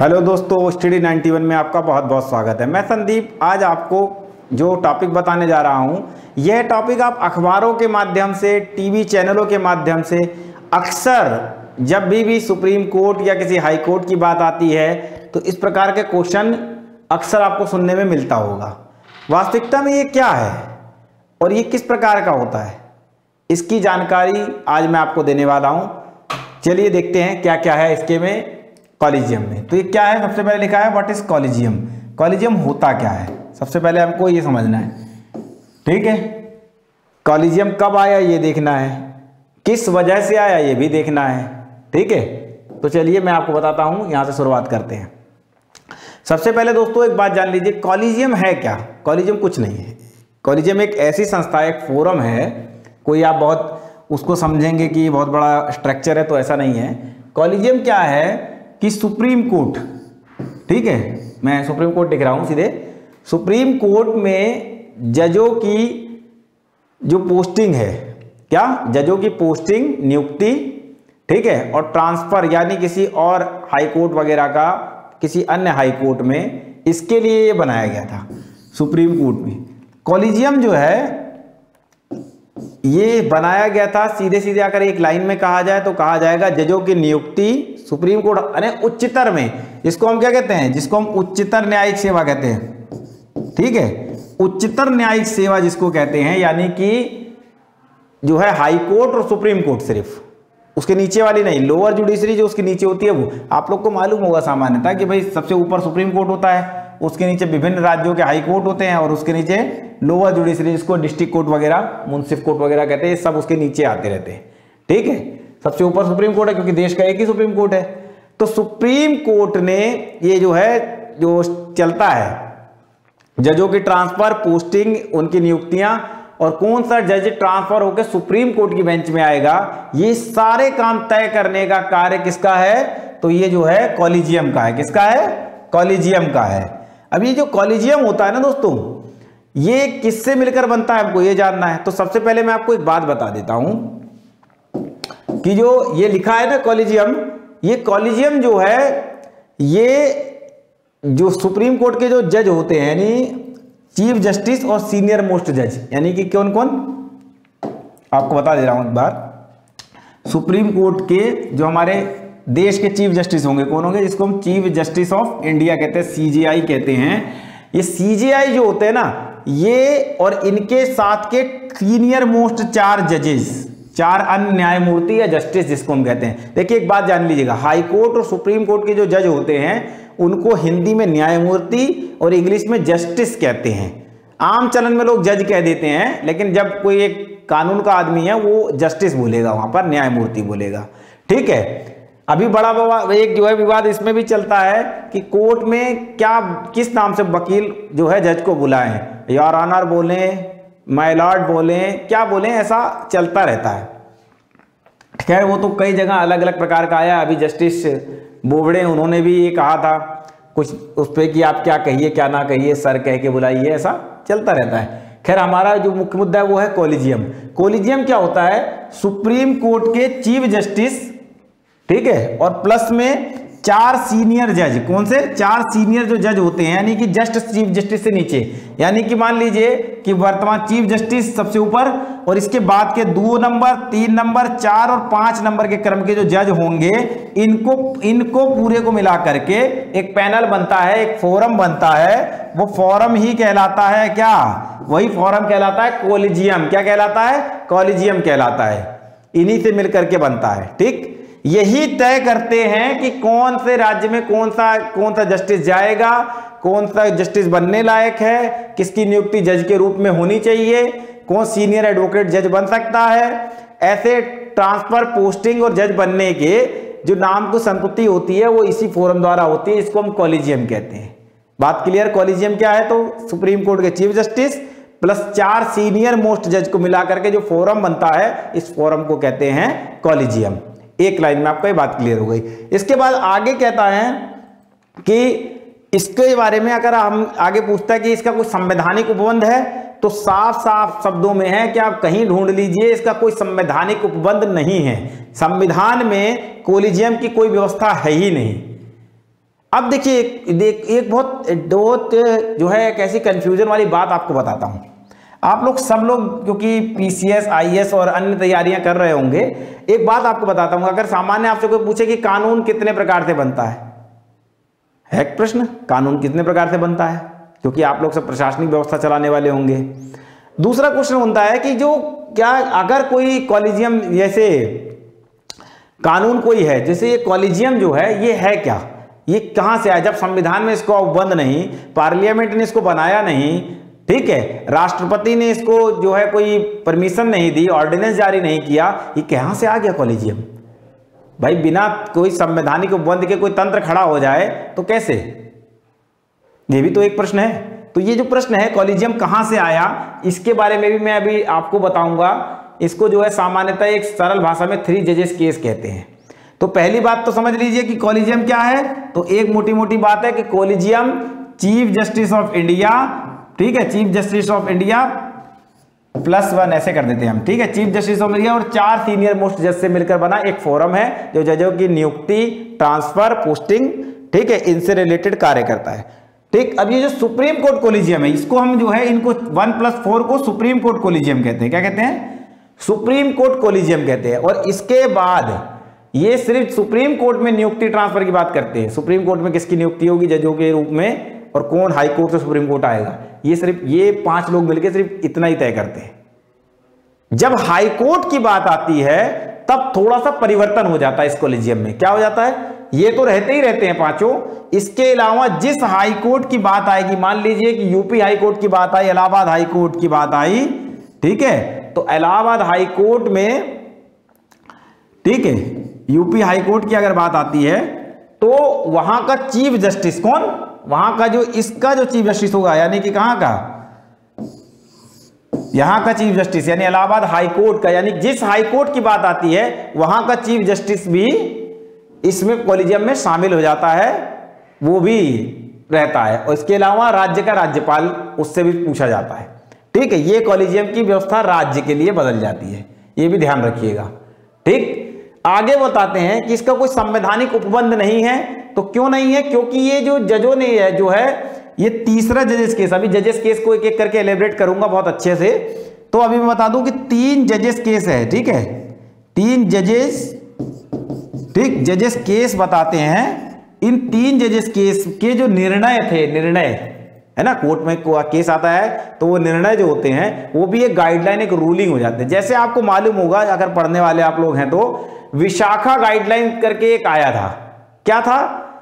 Hello दोस्तों, study 91 में आपका बहुत बहुत स्वागत है। मैं संदीप आज आपको जो टॉपिक बताने जा रहा हूं, यह टॉपिक आप अखबारों के माध्यम से, टीवी चैनलों के माध्यम से अक्सर जब भी सुप्रीम कोर्ट या किसी हाई कोर्ट की बात आती है तो इस प्रकार के क्वेश्चन अक्सर आपको सुनने में मिलता होगा। वास्तविकता में ये क्या है और ये किस प्रकार का होता है, इसकी जानकारी आज मैं आपको देने वाला हूं। चलिए देखते हैं क्या क्या है इसके में कॉलेजियम में। तो ये क्या है, सबसे पहले लिखा है व्हाट इज कॉलेजियम। कॉलेजियम होता क्या है, सबसे पहले हमको ये समझना है। ठीक है, कॉलेजियम कब आया ये देखना है, किस वजह से आया ये भी देखना है। ठीक है, तो चलिए मैं आपको बताता हूं, यहां से शुरुआत करते हैं। सबसे पहले दोस्तों एक बात जान लीजिए, कॉलेजियम है क्या। कॉलेजियम कुछ नहीं है। कॉलेजियम एक ऐसी संस्था, एक फोरम है। कोई आप बहुत उसको समझेंगे कि बहुत बड़ा स्ट्रक्चर है, तो ऐसा नहीं है। कॉलेजियम क्या है कि सुप्रीम कोर्ट, ठीक है, मैं सुप्रीम कोर्ट लिख रहा हूं सीधे, सुप्रीम कोर्ट में जजों की जो पोस्टिंग है, क्या, जजों की पोस्टिंग, नियुक्ति, ठीक है, और ट्रांसफर यानी किसी और हाई कोर्ट वगैरह का किसी अन्य हाई कोर्ट में, इसके लिए ये बनाया गया था सुप्रीम कोर्ट में। कॉलेजियम जो है ये बनाया गया था, सीधे सीधे अगर एक लाइन में कहा जाए तो कहा जाएगा जजों की नियुक्ति सुप्रीम कोर्ट यानी उच्चतर में, जिसको हम क्या कहते हैं, जिसको हम उच्चतर न्यायिक सेवा कहते हैं। ठीक है, उच्चतर न्यायिक सेवा जिसको कहते हैं, यानी कि जो है हाई कोर्ट और सुप्रीम कोर्ट, सिर्फ उसके नीचे वाली नहीं, लोअर जुडिशरी जो उसके नीचे होती है वो। आप लोग को मालूम होगा सामान्यतः कि भाई सबसे ऊपर सुप्रीम कोर्ट होता है, उसके नीचे विभिन्न राज्यों के हाई कोर्ट होते हैं और उसके नीचे लोअर जुडिशरी जिसको डिस्ट्रिक्ट कोर्ट वगैरह, मुंसिफ कोर्ट वगैरह कहते हैं, सब उसके नीचे आते रहते हैं। ठीक है, सबसे ऊपर सुप्रीम कोर्ट है क्योंकि देश का एक ही सुप्रीम कोर्ट है। तो सुप्रीम कोर्ट ने ये जो है, जो चलता है जजों की ट्रांसफर, पोस्टिंग, उनकी नियुक्तियां और कौन सा जज ट्रांसफर होकर सुप्रीम कोर्ट की बेंच में आएगा, ये सारे काम तय करने का कार्य किसका है, तो ये जो है कॉलेजियम का है। किसका है, कॉलेजियम का है। अब ये जो कॉलेजियम होता है ना दोस्तों, ये किससे मिलकर बनता है, हमको ये जानना है। तो सबसे पहले मैं आपको एक बात बता देता हूं कि जो ये लिखा है ना कॉलेजियम, ये कॉलेजियम जो है, ये जो सुप्रीम कोर्ट के जो जज होते हैं, यानी चीफ जस्टिस और सीनियर मोस्ट जज, यानी कि कौन कौन, आपको बता दे रहा हूं एक बार। सुप्रीम कोर्ट के जो हमारे देश के चीफ जस्टिस होंगे, कौन होंगे, जिसको हम चीफ जस्टिस ऑफ इंडिया कहते हैं, सीजेआई कहते हैं। ये सीजेआई जो होते हैं ना, ये और इनके साथ के सीनियर मोस्ट 4 जजेस, 4 अन्य न्यायमूर्ति या जस्टिस जिसको हम कहते हैं। देखिए एक बात जान लीजिएगा, हाई कोर्ट और सुप्रीम कोर्ट के जो जज होते हैं उनको हिंदी में न्यायमूर्ति और इंग्लिश में जस्टिस कहते हैं। आम चलन में लोग जज कह देते हैं, लेकिन जब कोई एक कानून का आदमी है वो जस्टिस बोलेगा, वहां पर न्यायमूर्ति बोलेगा। ठीक है, अभी बड़ा एक जो है विवाद इसमें भी चलता है कि कोर्ट में क्या, किस नाम से वकील जो है जज को बुलाएं, योर ऑनर बोले, माय लॉर्ड बोले, क्या बोले, ऐसा चलता रहता है। खैर वो तो कई जगह अलग अलग प्रकार का आया। अभी जस्टिस बोबड़े उन्होंने भी ये कहा था कुछ उस पर कि आप क्या कहिए क्या ना कहिए, सर कह के बुलाइए, ऐसा चलता रहता है। खैर हमारा जो मुख्य मुद्दा है वो है कॉलेजियम। कॉलेजियम क्या होता है, सुप्रीम कोर्ट के चीफ जस्टिस, ठीक है, और प्लस में 4 सीनियर जज, कौन से, 4 सीनियर जो जज होते हैं, यानी कि जस्ट चीफ जस्टिस से नीचे, यानी कि मान लीजिए कि वर्तमान चीफ जस्टिस सबसे ऊपर और इसके बाद के 2 नंबर, 3 नंबर, 4 और 5 नंबर के क्रम के जो जज होंगे, इनको पूरे को मिला करके एक पैनल बनता है, एक फोरम बनता है। वो फोरम ही कहलाता है क्या, वही फोरम कहलाता है कॉलेजियम। क्या कहलाता है, कॉलेजियम कहलाता है। इन्हीं से मिलकर के बनता है। ठीक, यही तय करते हैं कि कौन से राज्य में कौन सा जस्टिस जाएगा, कौन सा जस्टिस बनने लायक है, किसकी नियुक्ति जज के रूप में होनी चाहिए, कौन सीनियर एडवोकेट जज बन सकता है। ऐसे ट्रांसफर, पोस्टिंग और जज बनने के जो नाम को संपत्ति होती है वो इसी फोरम द्वारा होती है, इसको हम कॉलेजियम कहते हैं। बात क्लियर। कॉलेजियम क्या है, तो सुप्रीम कोर्ट के chief justice plus 4 senior most जज को मिलाकर के जो फोरम बनता है, इस फोरम को कहते हैं कॉलेजियम। एक लाइन में आपको ये बात क्लियर हो गई। इसके बाद आगे कहता है कि इसके बारे में अगर हम आगे पूछता है कि इसका कोई संवैधानिक उपबंध है, तो साफ साफ शब्दों में है कि आप कहीं ढूंढ लीजिए, इसका कोई संवैधानिक उपबंध नहीं है। संविधान में कॉलेजियम की कोई व्यवस्था है ही नहीं। अब देखिए एक बहुत जो है एक ऐसी कंफ्यूजन वाली बात आपको बताता हूं। आप लोग सब लोग क्योंकि पीसीएस, आईएएस और अन्य तैयारियां कर रहे होंगे, एक बात आपको बताता हूं। अगर सामान्य आपसे कोई पूछे कि कानून कितने प्रकार से बनता है प्रश्न, कानून कितने प्रकार से बनता है, क्योंकि आप लोग सब प्रशासनिक व्यवस्था चलाने वाले होंगे। दूसरा क्वेश्चन होता है कि जो क्या अगर कोई कॉलेजियम, जैसे कानून कोई है, जैसे ये कॉलेजियम जो है ये है क्या, ये कहां से आया, जब संविधान में इसको उपबंध नहीं, पार्लियामेंट ने इसको बनाया नहीं, ठीक है, राष्ट्रपति ने इसको जो है कोई परमिशन नहीं दी, ऑर्डिनेंस जारी नहीं किया, ये कहां से आ गया कॉलेजियम? भाई बिना कोई संवैधानिक उपबंध के कोई तंत्र खड़ा हो जाए तो कैसे? ये भी तो एक प्रश्न है। तो ये जो प्रश्न है कॉलेजियम कहां से आया, इसके बारे में भी मैं अभी आपको बताऊंगा। इसको जो है सामान्यतः एक सरल भाषा में 3 जजेस केस कहते हैं। तो पहली बात तो समझ लीजिए कि कॉलेजियम क्या है। तो एक मोटी मोटी बात है कि collegium chief justice of India, ठीक है, चीफ जस्टिस ऑफ इंडिया +1 ऐसे कर देते हैं हम, ठीक है, चीफ जस्टिस ऑफ इंडिया और 4 सीनियर मोस्ट जज से मिलकर बना एक फोरम है जो जजों की नियुक्ति, ट्रांसफर, पोस्टिंग, ठीक है, इनसे रिलेटेड कार्य करता है। ठीक, अब ये जो सुप्रीम कोर्ट कॉलेजियम है, इसको हम जो है इनको 1+4 को सुप्रीम कोर्ट कॉलेजियम कहते हैं। क्या कहते हैं? सुप्रीम कोर्ट कॉलेजियम कहते हैं। और इसके बाद ये सिर्फ सुप्रीम कोर्ट में नियुक्ति ट्रांसफर की बात करते हैं। सुप्रीम कोर्ट में किसकी नियुक्ति होगी जजों के रूप में, और कौन हाई कोर्ट से सुप्रीम कोर्ट आएगा, ये सिर्फ ये 5 लोग मिलकर सिर्फ इतना ही तय करते हैं। जब हाई कोर्ट की बात आती है तब थोड़ा सा परिवर्तन हो जाता है इस कॉलेजियम में। क्या हो जाता है? ये तो रहते ही रहते हैं पांचों, इसके अलावा जिस हाई कोर्ट की बात आएगी, मान लीजिए कि यूपी हाई कोर्ट की बात आई, इलाहाबाद हाई कोर्ट की बात आई, ठीक है, तो इलाहाबाद हाई कोर्ट में, ठीक है, यूपी हाई कोर्ट की अगर बात आती है तो वहां का चीफ जस्टिस कौन, वहां का जो इसका जो चीफ जस्टिस होगा, यानी कि कहां का, यहां का चीफ जस्टिस, यानी इलाहाबाद हाई कोर्ट का, यानी जिस हाई कोर्ट की बात आती है वहां का चीफ जस्टिस भी इसमें कॉलेजियम में शामिल हो जाता है, वो भी रहता है। और इसके अलावा राज्य का राज्यपाल, उससे भी पूछा जाता है। ठीक है, ये कॉलेजियम की व्यवस्था राज्य के लिए बदल जाती है, ये भी ध्यान रखिएगा। ठीक, आगे बताते हैं कि इसका कोई संवैधानिक उपबंध नहीं है। तो क्यों नहीं है? क्योंकि ये जो जजों ने है जो है ये तीसरा जजेस केस, अभी जजेस केस को एक एक करके एलेबरेट करूंगा बहुत अच्छे से। तो अभी मैं बता दूं कि 3 जजेस केस है, ठीक है, 3 जजेस, ठीक, जजेस केस बताते हैं। इन 3 जजेस केस के जो निर्णय थे, निर्णय है ना, कोर्ट में केस आता है तो वो निर्णय जो होते हैं वो भी एक गाइडलाइन, एक रूलिंग हो जाते हैं। जैसे आपको मालूम होगा अगर पढ़ने वाले आप लोग हैं तो, विशाखा गाइडलाइन करके एक आया था। क्या था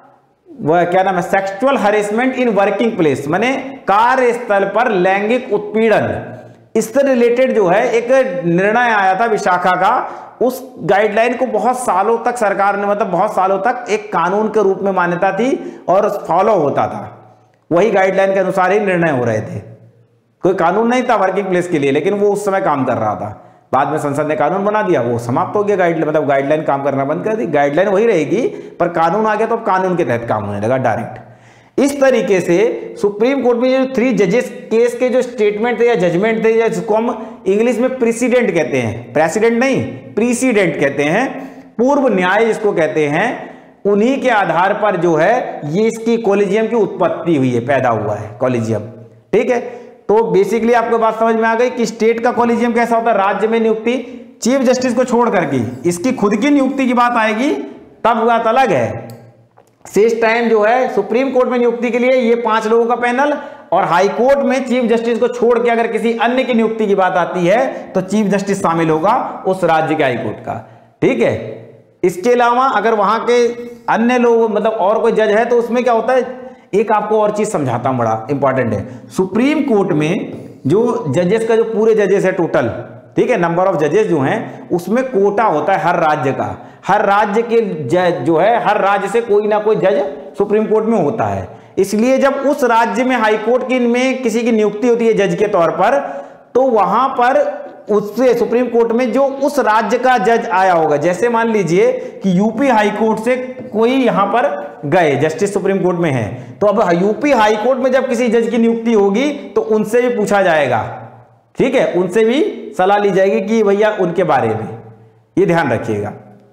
वह? क्या नाम है? Sexual harassment in working place, माने कार्यस्थल पर लैंगिक उत्पीड़न, इससे रिलेटेड जो है एक निर्णय आया था विशाखा का। उस गाइडलाइन को बहुत सालों तक सरकार ने, मतलब बहुत सालों तक एक कानून के रूप में मान्यता थी और फॉलो होता था, वही गाइडलाइन के अनुसार ही निर्णय हो रहे थे। कोई कानून नहीं था वर्किंग प्लेस के लिए, लेकिन वो उस समय काम कर रहा था। बाद में संसद ने कानून बना दिया, वो समाप्त हो गया गाइडलाइन, मतलब गाइडलाइन काम करना बंद कर दी। गाइडलाइन वही रहेगी पर कानून आ गया तो अब कानून के तहत काम होने लगा डायरेक्ट। इस तरीके से सुप्रीम कोर्ट में जो 3 जजेस केस के जो स्टेटमेंट थे या जजमेंट थे, या जिसको हम इंग्लिश में प्रेसिडेंट कहते हैं, प्रेसिडेंट नहीं प्रीसीडेंट कहते हैं, पूर्व न्याय जिसको कहते हैं, उन्हीं के आधार पर जो है ये इसकी कॉलेजियम की उत्पत्ति हुई है, पैदा हुआ है कॉलेजियम। ठीक है, तो बेसिकली आपको बात समझ में आ गई कि स्टेट का कॉलेजियम कैसा होता है, राज्य में नियुक्ति, चीफ जस्टिस को छोड़ करके इसकी खुद की नियुक्ति की बात आएगी तब बात अलग है। शेष टाइम जो है सुप्रीम कोर्ट में नियुक्ति के लिए ये 5 लोगों का पैनल, और हाई कोर्ट में चीफ जस्टिस को छोड़ के अगर किसी अन्य की नियुक्ति की बात आती है तो चीफ जस्टिस शामिल होगा उस राज्य के हाई कोर्ट का। ठीक है, इसके अलावा अगर वहां के अन्य लोग, मतलब और कोई जज है, तो उसमें क्या होता है, एक आपको और चीज समझाता हूं, बड़ा इंपॉर्टेंट है। सुप्रीम कोर्ट में जो जजेस का, जो पूरे जजेस है टोटल, ठीक है, नंबर ऑफ जजेस जो हैं, उसमें कोटा होता है हर राज्य का। हर राज्य के जज जो है, हर राज्य से कोई ना कोई जज सुप्रीम कोर्ट में होता है। इसलिए जब उस राज्य में हाई कोर्ट की में किसी की नियुक्ति होती है जज के तौर पर, तो वहां पर उससे सुप्रीम कोर्ट में जो उस राज्य का जज आया होगा, जैसे मान लीजिए कि यूपी हाई कोर्ट से कोई यहां पर गए, जस्टिस सुप्रीम कोर्ट में है, तो अब यूपी हाई कोर्ट में जब किसी जज की नियुक्ति होगी तो उनसे भी पूछा जाएगा। ठीक है, उनसे भी सलाह ली जाएगी कि भैया उनके बारे में, ये ध्यान रखिएगा।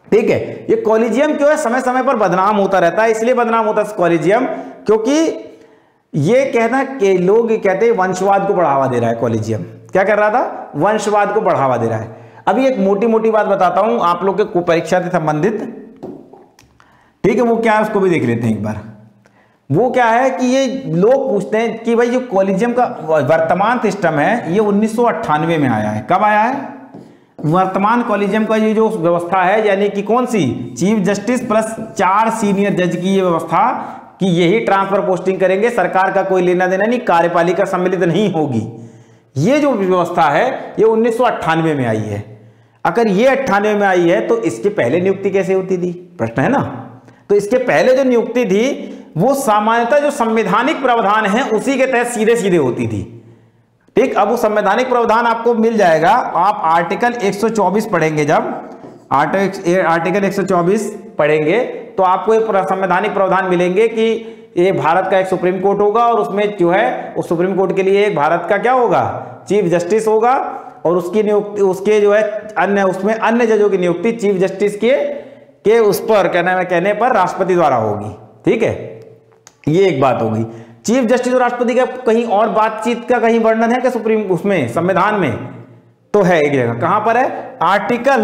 ठीक है। ये कॉलेजियम क्यों है, समय समय पर बदनाम होता रहता है, इसलिए बदनाम होता है कॉलेजियम क्योंकि ये कहना कि लोग कहते हैं वंशवाद को बढ़ावा दे रहा है। कॉलेजियम क्या कर रहा था, वंशवाद को बढ़ावा दे रहा है। अभी एक मोटी मोटी बात बताता हूं आप लोग के परीक्षा से संबंधित, ठीक है, वो क्या है उसको भी देख लेते हैं एक बार। वो क्या है कि ये लोग पूछते हैं कि भाई जो कॉलेजियम का वर्तमान सिस्टम है ये 1998 में आया है। कब आया है, वर्तमान कॉलेजियम का ये जो व्यवस्था है, यानी कि कौन सी, चीफ जस्टिस प्लस 4 सीनियर जज की ये व्यवस्था कि यही ट्रांसफर पोस्टिंग करेंगे, सरकार का कोई लेना देना नहीं, कार्यपालिका सम्मिलित नहीं होगी। ये जो व्यवस्था है ये 1998 में आई है। अगर ये 98 में आई है तो इसके पहले नियुक्ति कैसे होती थी, प्रश्न है ना। तो इसके पहले जो नियुक्ति थी वो सामान्यतः जो संवैधानिक प्रावधान है उसी के तहत सीधे सीधे होती थी। ठीक, अब वो संवैधानिक प्रावधान आपको मिल जाएगा, आप आर्टिकल 124 पढ़ेंगे। जब आर्टिकल 124 पढ़ेंगे तो आपको एक संवैधानिक प्रावधान मिलेंगे कि ये भारत का एक सुप्रीम कोर्ट होगा और उसमें जो है उस सुप्रीम कोर्ट के लिए एक भारत का क्या होगा, चीफ जस्टिस होगा, और उसकी नियुक्ति उसके जो है अन्य उसमें अन्य जजों की नियुक्ति चीफ जस्टिस के उस पर कहने पर राष्ट्रपति द्वारा होगी। ठीक है, ये एक बात होगी। चीफ जस्टिस और राष्ट्रपति का कहीं और बातचीत का कहीं वर्णन है कि सुप्रीम उसमें संविधान में, तो है एक जगह। कहां पर है, आर्टिकल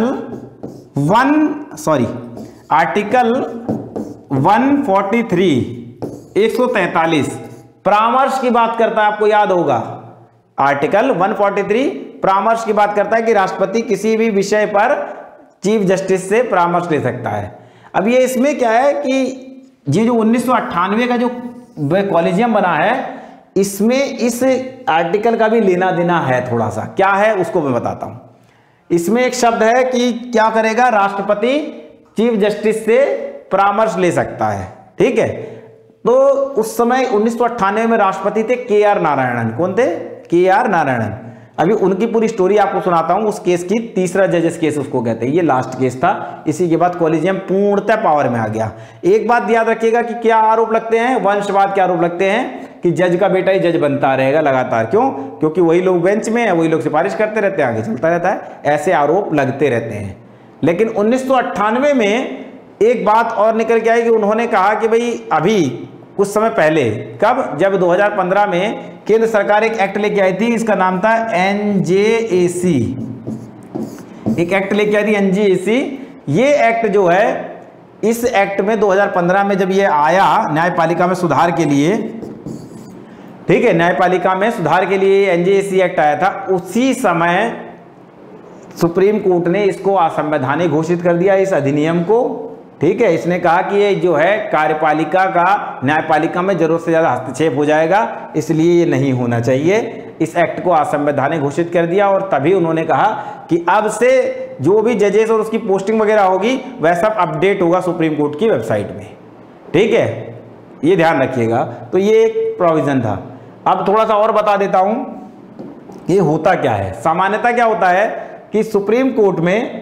143 परामर्श की बात करता है, आपको याद होगा। आर्टिकल 143 परामर्श की बात करता है कि राष्ट्रपति किसी भी विषय पर चीफ जस्टिस से परामर्श ले सकता है। अब ये इसमें क्या है कि ये जो 1998 का जो कॉलेजियम बना है इसमें इस आर्टिकल का भी लेना देना है थोड़ा सा। क्या है उसको मैं बताता हूं। इसमें एक शब्द है कि क्या करेगा, राष्ट्रपति चीफ जस्टिस से परामर्श ले सकता है। ठीक है, तो उस समय 1998 में राष्ट्रपति थे KR नारायणन। कौन थे, KR नारायणन। अभी उनकी पूरी स्टोरी आपको सुनाता हूं। उस केस की तीसरा जजेस केस उसको कहते हैं, ये लास्ट केस था। इसी के बाद कॉलेजियम पूर्णतः पावर में आ गया। एक बात याद रखिएगा कि क्या आरोप लगते हैं, वंशवाद के आरोप लगते हैं कि जज का बेटा ही जज बनता रहेगा लगातार। क्यों, क्योंकि वही लोग बेंच में है, वही लोग सिफारिश करते रहते हैं, आगे चलता रहता है, ऐसे आरोप लगते रहते हैं। लेकिन 1998 में एक बात और निकल के आई कि उन्होंने कहा कि भाई अभी कुछ समय पहले, कब, जब 2015 में केंद्र सरकार एक एक्ट लेके आई थी, इसका नाम था NJAC। एक एक्ट लेके आई थी NJAC। ये एक्ट जो है, इस एक्ट में 2015 में जब ये आया न्यायपालिका में सुधार के लिए, ठीक है, न्यायपालिका में सुधार के लिए NJAC एक्ट आया था, उसी समय सुप्रीम कोर्ट ने इसको असंवैधानिक घोषित कर दिया, इस अधिनियम को। ठीक है, इसने कहा कि ये जो है कार्यपालिका का न्यायपालिका में जरूरत से ज्यादा हस्तक्षेप हो जाएगा, इसलिए ये नहीं होना चाहिए। इस एक्ट को असंवैधानिक घोषित कर दिया और तभी उन्होंने कहा कि अब से जो भी जजेस और उसकी पोस्टिंग वगैरह होगी वह सब अपडेट होगा सुप्रीम कोर्ट की वेबसाइट में। ठीक है, ये ध्यान रखिएगा। तो ये एक प्रोविजन था। अब थोड़ा सा और बता देता हूं ये होता क्या है। सामान्यतः क्या होता है कि सुप्रीम कोर्ट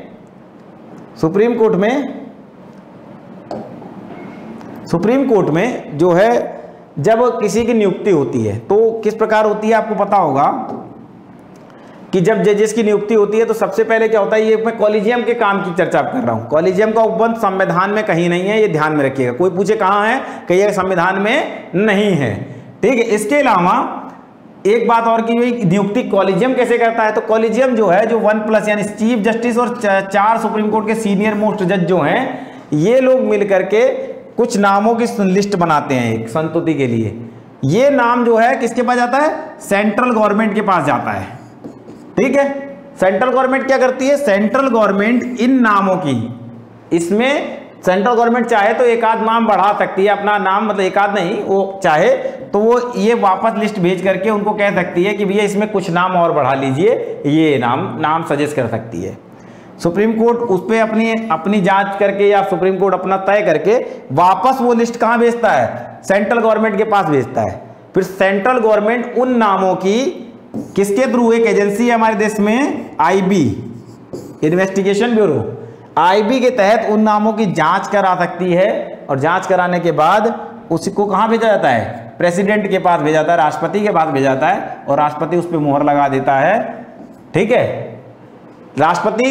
में जो है जब किसी की नियुक्ति होती है तो किस प्रकार होती है, आपको पता होगा कि जब जजेस की नियुक्ति होती है तो सबसे पहले क्या होता है, ये मैं कॉलेजियम के काम की चर्चा कर रहा हूं। कॉलेजियम का उपबंध संविधान में कहीं नहीं है, ये ध्यान में रखिएगा। कोई पूछे कहां है, कहिएगा संविधान में नहीं है। ठीक है, इसके अलावा एक बात और की हुई, नियुक्ति कॉलेजियम कैसे करता है। तो कॉलेजियम जो है, जो 1+ यानी चीफ जस्टिस और 4 सुप्रीम कोर्ट के सीनियर मोस्ट जज जो हैं, ये लोग मिलकर के कुछ नामों की लिस्ट बनाते हैं एक संतुति के लिए। ये नाम जो है किसके पास जाता है, सेंट्रल गवर्नमेंट के पास जाता है। ठीक है, सेंट्रल गवर्नमेंट क्या करती है, सेंट्रल गवर्नमेंट इन नामों की, इसमें सेंट्रल गवर्नमेंट चाहे तो एक आध नाम बढ़ा सकती है, अपना नाम, मतलब एक आध नहीं, वो चाहे तो वो ये वापस लिस्ट भेज करके उनको कह सकती है कि भैया इसमें कुछ नाम और बढ़ा लीजिए, ये नाम सजेस्ट कर सकती है। सुप्रीम कोर्ट उस पर अपनी जांच करके या सुप्रीम कोर्ट अपना तय करके वापस वो लिस्ट कहां भेजता है, सेंट्रल गवर्नमेंट के पास भेजता है। फिर सेंट्रल गवर्नमेंट उन नामों की किसके थ्रू, एक एजेंसी है हमारे देश में IB, इन्वेस्टिगेशन ब्यूरो, IB के तहत उन नामों की जांच करा सकती है। और जांच कराने के बाद उसको कहां भेजा जाता है, प्रेसिडेंट के पास भेजा जाता है, राष्ट्रपति के पास भेजा जाता है और राष्ट्रपति उस पर मुहर लगा देता है। ठीक है, राष्ट्रपति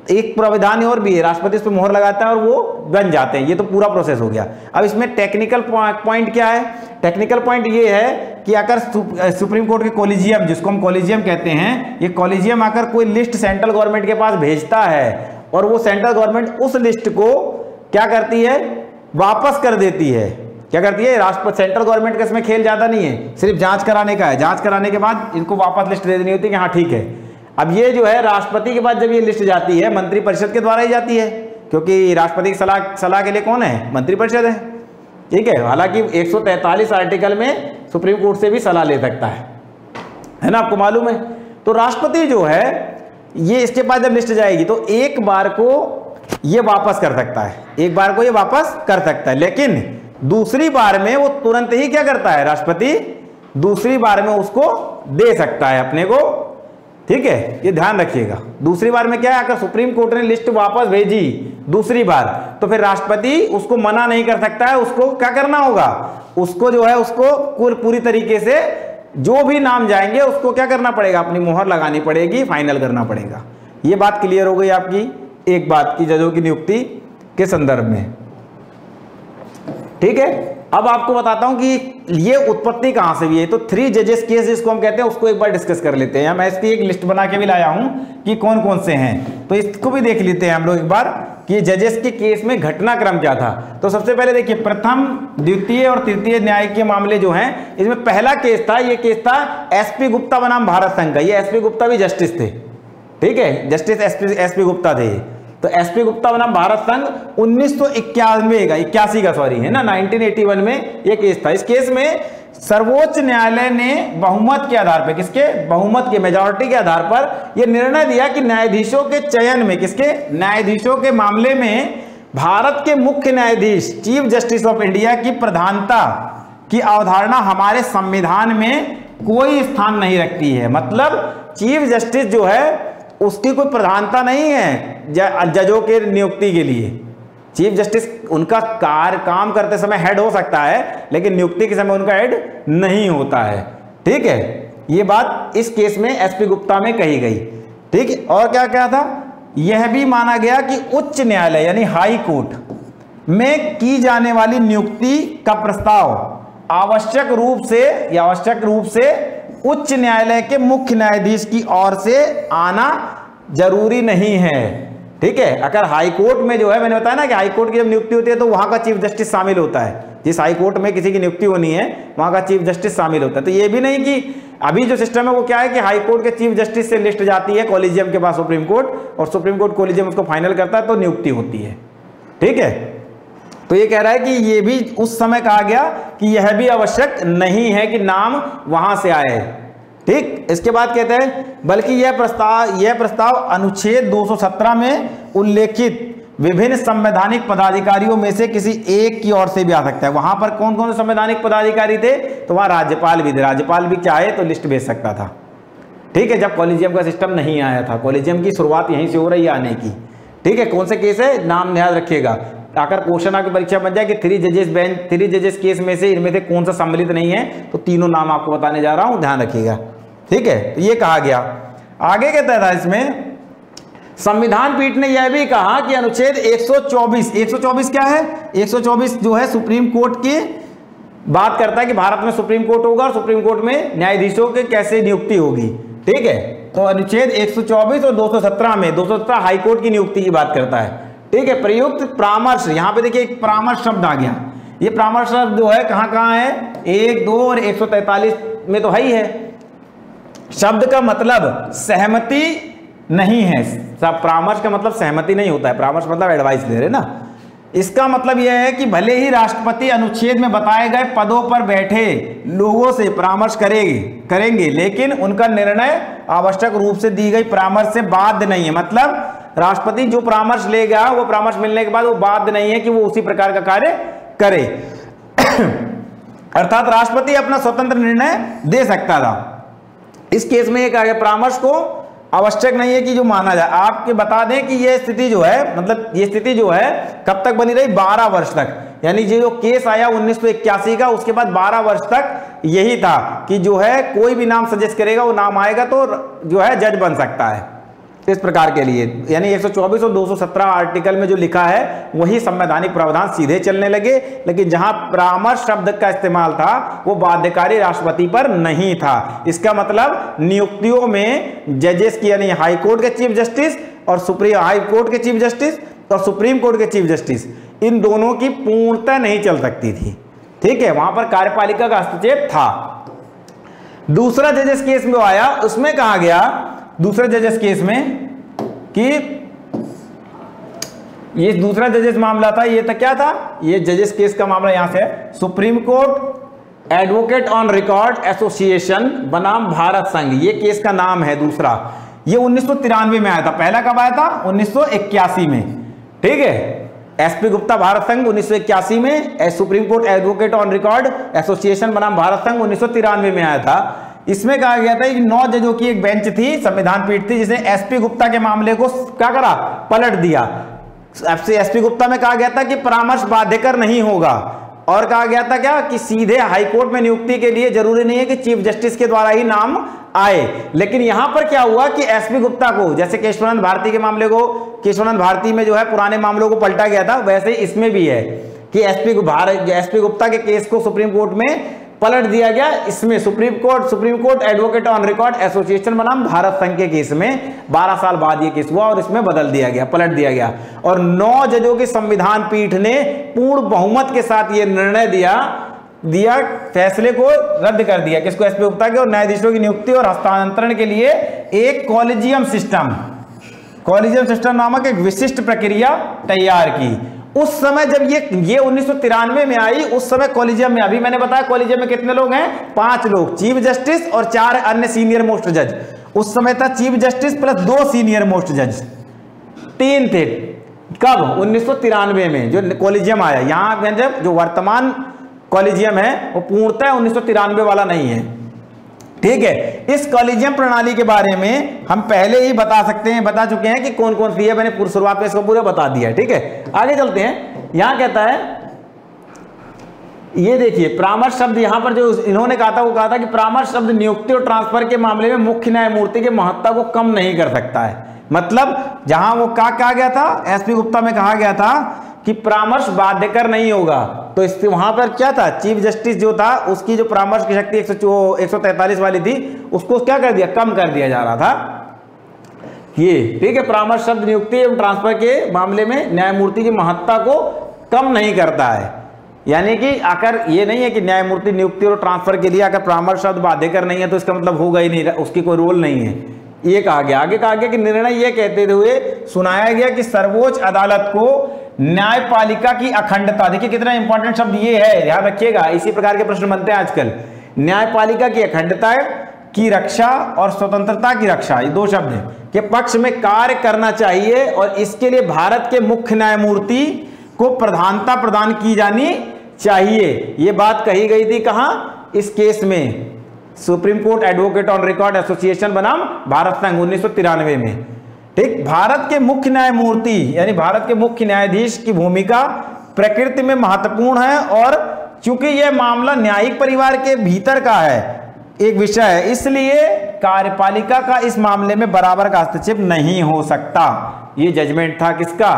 एक प्रावधान और भी है, राष्ट्रपति इस पर मोहर लगाता है और वो बन जाते हैं। ये तो पूरा प्रोसेस हो गया। अब इसमें टेक्निकल पॉइंट क्या है? टेक्निकल पॉइंट ये है कि अगर सुप्रीम कोर्ट के कॉलेजियम, जिसको हम कॉलेजियम कहते हैं, ये कॉलेजियम आकर कोई लिस्ट सेंट्रल गवर्नमेंट के पास भेजता है और वो सेंट्रल गवर्नमेंट उस लिस्ट को क्या करती है? वापस कर देती है। क्या करती है? राष्ट्रपति, सेंट्रल गवर्नमेंट का इसमें खेल ज्यादा नहीं है, सिर्फ जांच कराने का है। जांच कराने के बाद इनको वापस लिस्ट दे देनी होती है कि हाँ ठीक है। अब ये जो है राष्ट्रपति के बाद जब ये लिस्ट जाती है, मंत्रिपरिषद के द्वारा ही जाती है, क्योंकि राष्ट्रपति की सलाह के लिए कौन है? मंत्रिपरिषद है। ठीक है, हालांकि 143 आर्टिकल में सुप्रीम कोर्ट से भी सलाह ले सकता है ना, आपको मालूम है। तो राष्ट्रपति जो है ये इसके पास जब लिस्ट जाएगी तो एक बार को ये वापस कर सकता है, एक बार को ये वापस कर सकता है, लेकिन दूसरी बार में वो तुरंत ही क्या करता है? राष्ट्रपति दूसरी बार में उसको दे सकता है अपने को। ठीक है, ये ध्यान रखिएगा। दूसरी बार में क्या है? अगर सुप्रीम कोर्ट ने लिस्ट वापस भेजी दूसरी बार, तो फिर राष्ट्रपति उसको मना नहीं कर सकता है। उसको क्या करना होगा? उसको जो है उसको पूरी तरीके से जो भी नाम जाएंगे उसको क्या करना पड़ेगा? अपनी मोहर लगानी पड़ेगी, फाइनल करना पड़ेगा। ये बात क्लियर हो गई आपकी एक बात की जजों की नियुक्ति के संदर्भ में। ठीक है, अब आपको बताता हूं कि ये उत्पत्ति कहां से हुई है। तो 3 जजेस केस जिसको हम कहते हैं उसको एक बार डिस्कस कर लेते हैं। मैं इसकी एक लिस्ट बना के भी लाया हूं कि कौन कौन से हैं, तो इसको भी देख लेते हैं हम लोग एक बार कि जजेस के केस में घटनाक्रम क्या था। तो सबसे पहले देखिए, प्रथम, द्वितीय और तृतीय न्याय के मामले जो हैं, इसमें पहला केस था, ये केस था एसपी गुप्ता बनाम भारत संघ का। ये एसपी गुप्ता भी जस्टिस थे। ठीक है, जस्टिस एसपी गुप्ता थे। तो एसपी गुप्ता बनाम भारत संघ 1981 का सॉरी है ना, 1981 में ये केस था। इस केस में सर्वोच्च न्यायालय ने बहुमत के आधार पर, किसके? बहुमत के, मेजॉरिटी के आधार पर यह निर्णय दिया कि न्यायाधीशों के चयन में, किसके? न्यायाधीशों के मामले में भारत के मुख्य न्यायाधीश, चीफ जस्टिस ऑफ इंडिया की प्रधानता की अवधारणा हमारे संविधान में कोई स्थान नहीं रखती है। मतलब चीफ जस्टिस जो है उसकी कोई प्रधानता नहीं है जजों के नियुक्ति के लिए। चीफ जस्टिस उनका काम करते समय हेड हो सकता है, लेकिन नियुक्ति के समय उनका हेड नहीं होता है। ठीक है, ये बात इस केस में एसपी गुप्ता में कही गई। ठीक है, और क्या क्या था? यह भी माना गया कि उच्च न्यायालय यानी हाई कोर्ट में की जाने वाली नियुक्ति का प्रस्ताव आवश्यक रूप से उच्च न्यायालय के मुख्य न्यायाधीश की ओर से आना जरूरी नहीं है। ठीक है, अगर हाई कोर्ट में जो है, मैंने बताया ना कि हाई कोर्ट की जब नियुक्ति होती है तो वहां का चीफ जस्टिस शामिल होता है। जिस हाई कोर्ट में किसी की नियुक्ति होनी है वहां का चीफ जस्टिस शामिल होता है। तो ये भी नहीं कि अभी जो सिस्टम है वो क्या है कि हाई कोर्ट के चीफ जस्टिस से लिस्ट जाती है कॉलेजियम के पास सुप्रीम कोर्ट, और सुप्रीम कोर्ट कॉलेजियम उसको फाइनल करता है तो नियुक्ति होती है। ठीक है, तो ये कह रहा है कि ये भी उस समय कहा गया कि यह भी आवश्यक नहीं है कि नाम वहां से आए। ठीक, इसके बाद कहते हैं बल्कि यह प्रस्ताव अनुच्छेद 217 में उल्लेखित विभिन्न संवैधानिक पदाधिकारियों में से किसी एक की ओर से भी आ सकता है। वहां पर कौन कौन से संवैधानिक पदाधिकारी थे? तो वहां राज्यपाल भी थे। राज्यपाल भी चाहे तो लिस्ट भेज सकता था। ठीक है, जब कॉलेजियम का सिस्टम नहीं आया था, कॉलेजियम की शुरुआत यहीं से हो रही है आने की। ठीक है, कौन से केस है? नाम याद रखिएगा, अगर क्वेश्चन आपकी परीक्षा बन जाए कि 3 जजेस केस में से इनमें से कौन सा सम्मिलित नहीं है, तो तीनों नाम आपको बताने जा रहा हूं, ध्यान रखिएगा। ठीक है, तो ये कहा गया। आगे कहता था इसमें संविधान पीठ ने यह भी कहा कि अनुच्छेद 124 क्या है? 124 जो है सुप्रीम कोर्ट की बात करता है कि भारत में सुप्रीम कोर्ट होगा और सुप्रीम कोर्ट में न्यायाधीशों के कैसे नियुक्ति होगी। ठीक है, तो अनुच्छेद 124 और 217 में 217 हाई कोर्ट की नियुक्ति की बात करता है। ठीक है, प्रयुक्त परामर्श, यहां पे देखिए एक परामर्श शब्द आ गया। ये परामर्श शब्द जो है कहां है? 1, 2 और 143 में तो है ही है। शब्द का मतलब सहमति नहीं है। सब परामर्श का मतलब सहमति नहीं होता है, परामर्श मतलब एडवाइस दे रहे ना। इसका मतलब यह है कि भले ही राष्ट्रपति अनुच्छेद में बताए गए पदों पर बैठे लोगों से परामर्श करेंगे, लेकिन उनका निर्णय आवश्यक रूप से दी गई परामर्श से बाध्य नहीं है। मतलब राष्ट्रपति जो परामर्श लेगा वो परामर्श मिलने के बाद वो बाध्य नहीं है कि वो उसी प्रकार का कार्य करे। अर्थात राष्ट्रपति अपना स्वतंत्र निर्णय दे सकता था। इस केस में एक आगे परामर्श को आवश्यक नहीं है कि जो माना जाए। आपके बता दें कि यह स्थिति जो है, मतलब ये स्थिति जो है कब तक बनी रही? 12 वर्ष तक। यानी जो केस आया 1981 का, उसके बाद 12 वर्ष तक यही था कि जो है कोई भी नाम सजेस्ट करेगा वो नाम आएगा तो जो है जज बन सकता है। इस प्रकार के लिए, यानी 124 और 217 आर्टिकल में जो लिखा है वही संवैधानिक प्रावधान सीधे चलने लगे, लेकिन जहां परामर्श शब्द का इस्तेमाल था वो बाध्यकारी राष्ट्रपति पर नहीं था। इसका मतलब नियुक्तियों में जजेस की, यानी हाई कोर्ट के चीफ जस्टिस और सुप्रीम हाई कोर्ट के चीफ जस्टिस और सुप्रीम कोर्ट के चीफ जस्टिस, इन दोनों की पूर्णता नहीं चल सकती थी। ठीक है, वहां पर कार्यपालिका का हस्तक्षेप था। दूसरा जजेस केस में आया, उसमें कहा गया दूसरे जजेस केस में कि ये दूसरा जजेस मामला था, ये तो क्या था, ये जजेस केस का मामला यहां से है, Supreme Court advocate on record association बनाम भारत संघ, ये केस का नाम है दूसरा। ये 1993 में आया था, पहला कब आया था, 1981 में। ठीक है, एसपी गुप्ता भारत संघ 1981 में, Supreme Court advocate on record association बनाम भारत संघ 1993 में आया था। इसमें कहा गया था कि 9 जजों की एक बेंच थी, संविधान पीठ थी, जिसने एसपी गुप्ता के मामले को क्या करा, पलट दिया। एसपी गुप्ता में कहा गया था कि परामर्श बाध्यकर नहीं होगा, और कहा गया था क्या कि सीधे हाईकोर्ट में नियुक्ति के लिए जरूरी नहीं है कि चीफ जस्टिस के द्वारा ही नाम आए। लेकिन यहां पर क्या हुआ कि एसपी गुप्ता को, जैसे केशवानंद भारती के मामले को, केशवानंद भारती में जो है पुराने मामलों को पलटा गया था, वैसे ही इसमें भी है कि एसपी गुप्ता के केस को सुप्रीम कोर्ट में पलट दिया गया। इसमें Supreme Court advocate on record association बनाम भारत संघ के केस में 12 साल बाद ये केस हुआ और इसमें बदल दिया गया, पलट दिया गया, और 9 जजों की संविधान पीठ ने पूर्ण बहुमत के साथ ये निर्णय दिया, फैसले को रद्द कर दिया, किसको, एसपी गुप्ता के, और न्यायाधीशों की नियुक्ति और हस्तांतरण के लिए एक कॉलेजियम सिस्टम नामक एक विशिष्ट प्रक्रिया तैयार की। उस समय जब ये 1993 में आई, उस समय कॉलेजियम में, अभी मैंने बताया कॉलेजियम में कितने लोग हैं, 5 लोग, चीफ जस्टिस और 4 अन्य सीनियर मोस्ट जज। उस समय था chief justice plus 2 senior most जज, 3 थे। कब, 1993 में जो कॉलेजियम आया। यहां जब जो वर्तमान कॉलेजियम है वो पूर्णतः 1993 वाला नहीं है। ठीक है, इस कॉलेजियम प्रणाली के बारे में हम पहले ही बता चुके हैं कि कौन कौन सी है, मैंने शुरुआत में इसको पूरा बता दिया। ठीक है, आगे चलते हैं। यहां कहता है, ये देखिए परामर्श शब्द, यहां पर जो इन्होंने कहा था वो कहा था कि परामर्श शब्द नियुक्ति और ट्रांसफर के मामले में मुख्य न्यायमूर्ति के महत्ता को कम नहीं कर सकता है। मतलब जहां वो कहा गया था, एसपी गुप्ता में कहा गया था कि परामर्श बाध्यकर नहीं होगा, तो इससे वहां पर क्या था, चीफ जस्टिस जो था उसकी जो परामर्श की शक्ति 143 वाली थी, उसको क्या कर दिया, कम कर दिया जा रहा था ये। ठीक है, परामर्श शब्द नियुक्ति एवं ट्रांसफर के मामले में न्यायमूर्ति की महत्ता को कम नहीं करता है। यानी कि अगर ये नहीं है कि न्यायमूर्ति नियुक्ति और ट्रांसफर के लिए अगर परामर्श शब्द बाध्यकर नहीं है तो इसका मतलब होगा ही नहीं, उसकी कोई रोल नहीं है, ये कहा गया। आगे कहा गया कि निर्णय ये कहते हुए सुनाया गया कि सर्वोच्च अदालत को न्यायपालिका की अखंडता, देखिए कितना इंपॉर्टेंट शब्द ये है, ध्यान रखिएगा, इसी प्रकार के प्रश्न बनते हैं आजकल। न्यायपालिका की अखंडता की रक्षा और स्वतंत्रता की रक्षा, ये 2 शब्द हैं, के पक्ष में कार्य करना चाहिए, और इसके लिए भारत के मुख्य न्यायमूर्ति को प्रधानता प्रदान की जानी चाहिए। ये बात कही गई थी कहां, इस केस में, Supreme Court advocate on record association बनाम भारत संघ 1993 में। ठीक, भारत के मुख्य न्यायमूर्ति यानी भारत के मुख्य न्यायाधीश की भूमिका प्रकृति में महत्वपूर्ण है, और चूंकि यह मामला न्यायिक परिवार के भीतर का है, एक विषय है, इसलिए कार्यपालिका का इस मामले में बराबर का हस्तक्षेप नहीं हो सकता। यह जजमेंट था किसका,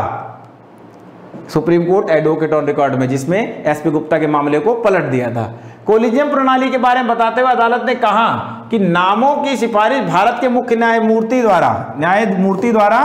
Supreme Court advocate on record में, जिसमें एसपी गुप्ता के मामले को पलट दिया था। कॉलेजियम प्रणाली के बारे में बताते हुए अदालत ने कहा कि नामों की सिफारिश भारत के मुख्य न्यायमूर्ति द्वारा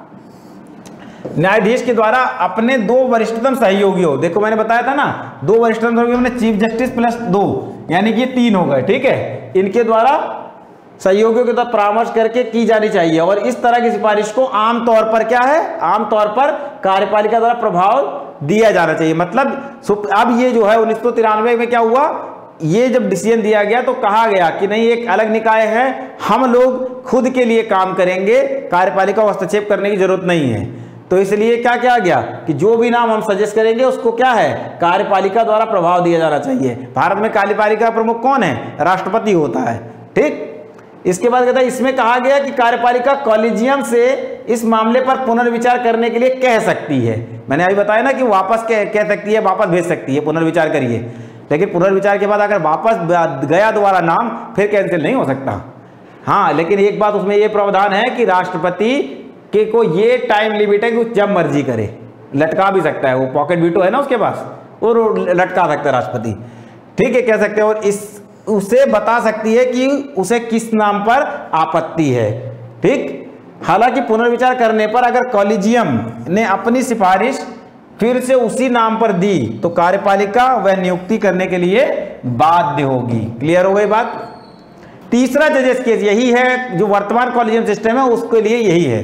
न्यायाधीश के द्वारा अपने 2 वरिष्ठतम सहयोगियों, देखो मैंने बताया था ना 2 वरिष्ठतम सहयोगियों में चीफ जस्टिस प्लस 2, यानी कि 3 हो गए। ठीक है, इनके द्वारा सहयोगियों के द्वारा परामर्श करके की जानी चाहिए, और इस तरह की सिफारिश को आमतौर पर क्या है, आमतौर पर कार्यपालिका द्वारा प्रभाव दिया जाना चाहिए। मतलब अब ये जो है 1993 में क्या हुआ, ये जब डिसीजन दिया गया तो कहा गया कि नहीं, एक अलग निकाय है, हम लोग खुद के लिए काम करेंगे, कार्यपालिका को हस्तक्षेप करने की जरूरत नहीं है। तो इसलिए क्या किया गया कि जो भी नाम हम सजेस्ट करेंगे उसको क्या है, कार्यपालिका द्वारा प्रभाव दिया जाना चाहिए। भारत में कार्यपालिका प्रमुख कौन है, राष्ट्रपति होता है। ठीक, इसके बाद कहता है, इसमें कहा गया कि कार्यपालिका कॉलेजियम से इस मामले पर पुनर्विचार करने के लिए कह सकती है। मैंने अभी बताया ना कि वापस कह सकती है, वापस भेज सकती है, पुनर्विचार करिए, लेकिन पुनर्विचार के बाद अगर वापस गया दोबारा नाम, फिर कैंसिल नहीं हो सकता। हाँ, लेकिन एक बात उसमें ये प्रावधान है कि राष्ट्रपति के को ये टाइम लिमिट है कि जब मर्जी करे, लटका भी सकता है, वो पॉकेट वीटो है ना उसके पास, और लटका सकता है राष्ट्रपति, ठीक है, कह सकते हैं। और इस उसे बता सकती है कि उसे किस नाम पर आपत्ति है, ठीक। हालांकि पुनर्विचार करने पर अगर कॉलेजियम ने अपनी सिफारिश फिर से उसी नाम पर दी तो कार्यपालिका वह नियुक्ति करने के लिए बाध्य होगी। क्लियर हो गई बात। तीसरा जजेस केस यही है, जो वर्तमान कॉलेजियम सिस्टम है उसके लिए यही है।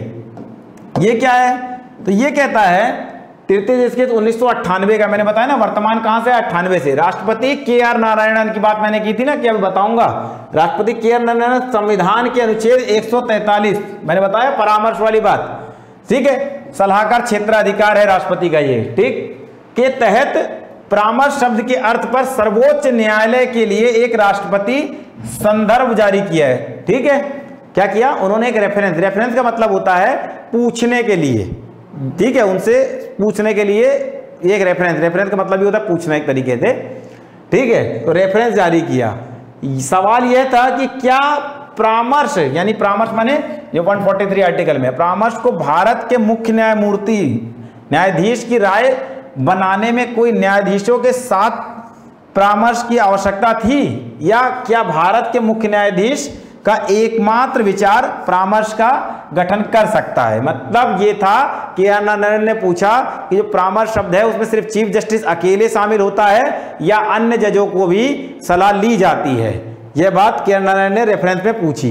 ये क्या है, तो ये कहता है तृतीय जजेस केस 1998 का, मैंने बताया ना वर्तमान कहां से, 98 से। राष्ट्रपति के.आर. नारायणन की बात मैंने की थी ना कि अभी बताऊंगा। राष्ट्रपति के.आर. नारायणन संविधान के अनुच्छेद 143, मैंने बताया परामर्श वाली बात, ठीक है, सलाहकार क्षेत्राधिकार है राष्ट्रपति का ये, ठीक, के तहत परामर्श शब्द के अर्थ पर सर्वोच्च न्यायालय के लिए एक राष्ट्रपति संदर्भ जारी किया है, ठीक है। क्या किया उन्होंने, एक रेफरेंस, रेफरेंस का मतलब होता है पूछने के लिए, ठीक है, उनसे पूछने के लिए एक रेफरेंस, रेफरेंस का मतलब ये होता है पूछना एक तरीके से, ठीक है। तो रेफरेंस जारी किया। सवाल यह था कि क्या परामर्श, यानी परामर्श माने जो 143 आर्टिकल में, परामर्श को भारत के मुख्य न्यायमूर्ति न्यायाधीश की राय बनाने में कोई न्यायाधीशों के साथ परामर्श की आवश्यकता थी, या क्या भारत के मुख्य न्यायाधीश का एकमात्र विचार परामर्श का गठन कर सकता है। मतलब ये था कि नारायण ने पूछा कि जो परामर्श शब्द है उसमें सिर्फ चीफ जस्टिस अकेले शामिल होता है या अन्य जजों को भी सलाह ली जाती है। यह बात के नारायण ने रेफरेंस में पूछी।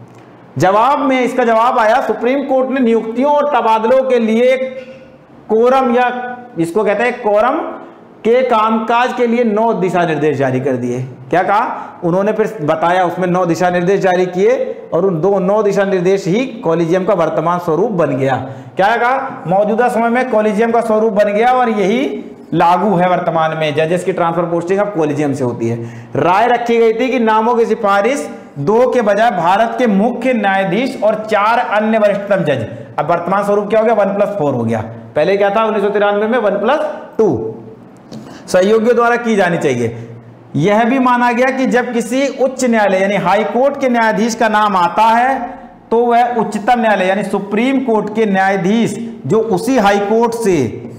जवाब में इसका जवाब आया, सुप्रीम कोर्ट ने नियुक्तियों और तबादलों के लिए कोरम, या इसको कहते हैं कोरम के कामकाज के लिए 9 दिशा निर्देश जारी कर दिए। क्या कहा उन्होंने, फिर बताया उसमें 9 दिशा निर्देश जारी किए, और उन 9 दिशा निर्देश ही कॉलेजियम का वर्तमान स्वरूप बन गया। क्या कहा, मौजूदा समय में कॉलेजियम का स्वरूप बन गया और यही लागू है वर्तमान में। जजेस की ट्रांसफर पोस्टिंग अब कॉलेजियम से होती है। राय रखी गई थी कि नामों की सिफारिश 2 के बजाय भारत के मुख्य न्यायाधीश और 4 अन्य वरिष्ठतम जज। अब वर्तमान स्वरूप क्या हो गया, 1+4 हो गया। पहले क्या था 1993 में 1+2 सहयोगियों द्वारा की जानी चाहिए। यह भी माना गया कि जब किसी उच्च न्यायालय यानी हाई कोर्ट के न्यायाधीश का नाम आता है तो वह उच्चतम न्यायालय यानी सुप्रीम कोर्ट के न्यायाधीश जो उसी हाई कोर्ट से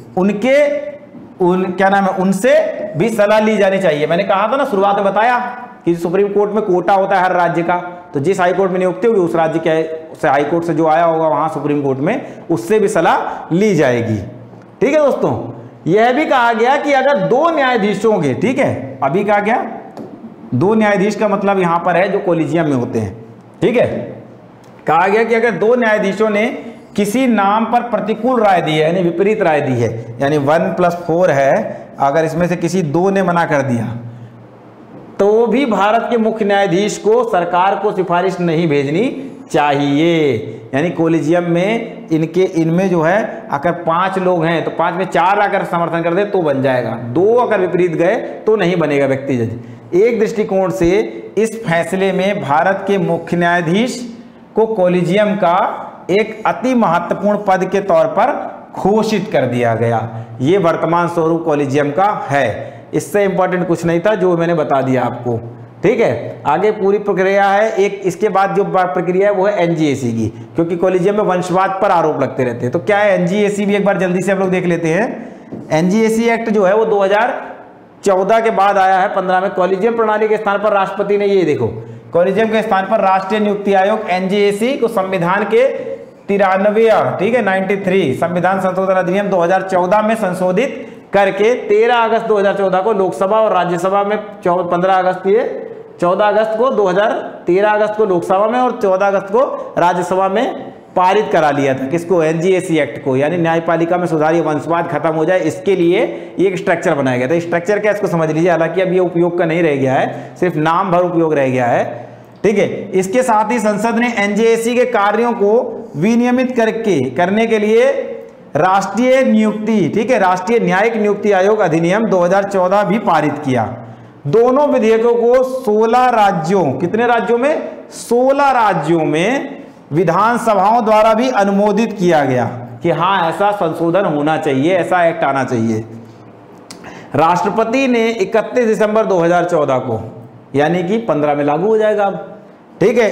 क्या नाम है, उनसे भी सलाह ली जानी चाहिए। मैंने कहा था ना शुरुआत में बताया कि सुप्रीम कोर्ट में कोटा होता है हर राज्य का, तो जिस हाई कोर्ट में नियुक्ति होगी उस राज्य के हाई कोर्ट से जो आया होगा वहां सुप्रीम कोर्ट में, उससे भी सलाह ली जाएगी। ठीक है दोस्तों, यह भी कहा गया कि अगर 2 न्यायाधीशों के, ठीक है, अभी कहा गया 2 न्यायाधीश का मतलब यहां पर है जो कॉलेजियम में होते हैं, ठीक है। कहा गया कि अगर 2 न्यायाधीशों ने किसी नाम पर प्रतिकूल राय दी है यानी विपरीत राय दी है, यानी 1+4 है, अगर इसमें से किसी 2 ने मना कर दिया तो भी भारत के मुख्य न्यायाधीश को सरकार को सिफारिश नहीं भेजनी चाहिए। यानी कॉलेजियम में इनमें जो है अगर 5 लोग हैं तो 5 में 4 अगर समर्थन कर दे तो बन जाएगा, 2 अगर विपरीत गए तो नहीं बनेगा व्यक्ति जज। एक दृष्टिकोण से इस फैसले में भारत के मुख्य न्यायाधीश को कॉलेजियम का एक अति महत्वपूर्ण पद के तौर पर घोषित कर दिया गया। ये वर्तमान स्वरूप कॉलेजियम का है। इससे इंपॉर्टेंट कुछ नहीं था जो मैंने बता दिया आपको, ठीक है। आगे पूरी प्रक्रिया है, एक इसके बाद जो प्रक्रिया है वो है एनजीएसी की, क्योंकि कॉलेजियम में वंशवाद पर आरोप लगते रहते हैं। तो क्या है एनजीएसी भी एक बार जल्दी से हम लोग देख लेते हैं। एनजीएसी एक्ट जो है वो 2014 के बाद आया है 15 में। कॉलेजियम प्रणाली के स्थान पर राष्ट्रपति ने, ये देखो, कॉलेजियम के स्थान पर राष्ट्रीय नियुक्ति आयोग एनजीएसी को संविधान के 93, ठीक है, 93 संविधान संशोधन अधिनियम 2014 में संशोधित करके 13 अगस्त 2014 को लोकसभा और राज्यसभा में 15 अगस्त ये 14 अगस्त को 13 अगस्त को लोकसभा में और 14 अगस्त को राज्यसभा में पारित करा लिया था। किसको, एनजीएसी एक्ट को। यानी न्यायपालिका में सुधार, ये वंशवाद खत्म हो जाए, इसके लिए एक स्ट्रक्चर बनाया गया था। स्ट्रक्चर क्या, इसको समझ लीजिए। हालांकि अब ये उपयोग का नहीं रह गया है, सिर्फ नाम भर उपयोग रह गया है, ठीक है। इसके साथ ही संसद ने एनजीएसी के कार्यों को विनियमित करने के लिए राष्ट्रीय नियुक्ति, ठीक है, राष्ट्रीय न्यायिक नियुक्ति आयोग अधिनियम 2014 भी पारित किया। दोनों विधेयकों को 16 राज्यों, कितने राज्यों में, 16 राज्यों में विधानसभाओं द्वारा भी अनुमोदित किया गया कि हाँ ऐसा संशोधन होना चाहिए, ऐसा एक्ट आना चाहिए। राष्ट्रपति ने 31 दिसंबर 2014 को, यानी कि 15 में लागू हो जाएगा अब, ठीक है।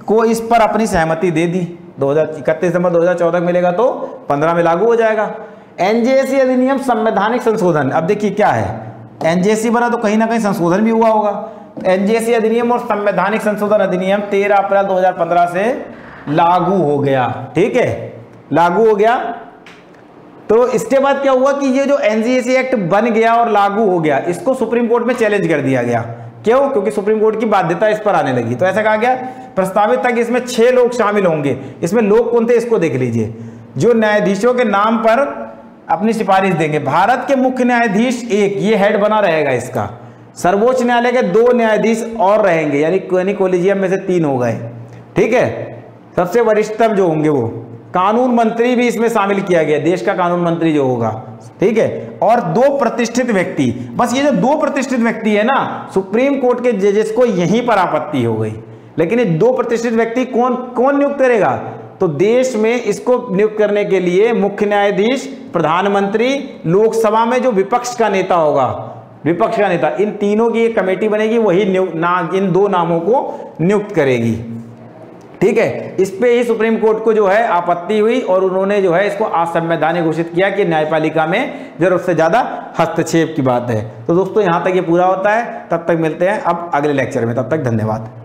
को इस पर अपनी सहमति दे दी। 31 दिसंबर 2014 मिलेगा तो 15 में लागू हो जाएगा। एनजेसी अधिनियम संवैधानिक संशोधन, अब देखिए क्या है, एनजेसी बना तो कहीं ना कहीं संशोधन भी हुआ होगा। एनजेसी अधिनियम और संवैधानिक संशोधन अधिनियम 13 अप्रैल 2015 से लागू हो गया। ठीक है, लागू हो गया। तो इसके बाद क्या हुआ कि ये जो एनजेसी एक्ट बन गया और लागू हो गया, इसको सुप्रीम कोर्ट में चैलेंज कर दिया गया। क्यों? क्योंकि सुप्रीम कोर्ट की बाध्यता इस पर आने लगी। तो ऐसा कहा गया प्रस्तावित था कि इसमें 6 लोग शामिल होंगे। इसमें लोग कौन थे इसको देख लीजिए, जो न्यायाधीशों के नाम पर अपनी सिफारिश देंगे। भारत के मुख्य न्यायाधीश एक, ये हेड बना रहेगा इसका। सर्वोच्च न्यायालय के 2 न्यायाधीश और रहेंगे, यानी कोलिजियम में से 3 हो गए। ठीक है, सबसे वरिष्ठतम जो होंगे वो। कानून मंत्री भी इसमें शामिल किया गया, देश का कानून मंत्री जो होगा। ठीक है, और 2 प्रतिष्ठित व्यक्ति। बस ये जो 2 प्रतिष्ठित व्यक्ति है ना, सुप्रीम कोर्ट के जजेस को यहीं पर आपत्ति हो गई। लेकिन ये 2 प्रतिष्ठित व्यक्ति कौन नियुक्त करेगा? तो देश में इसको नियुक्त करने के लिए मुख्य न्यायाधीश, प्रधानमंत्री, लोकसभा में जो विपक्ष का नेता होगा, विपक्ष का नेता, इन तीनों की एक कमेटी बनेगी, वही इन 2 नामों को नियुक्त करेगी। ठीक है, इस पे ही सुप्रीम कोर्ट को जो है आपत्ति हुई और उन्होंने जो है इसको असंवैधानिक घोषित किया कि न्यायपालिका में जरूरत से ज्यादा हस्तक्षेप की बात है। तो दोस्तों यहां तक ये पूरा होता है, तब तक मिलते हैं अब अगले लेक्चर में, तब तक धन्यवाद।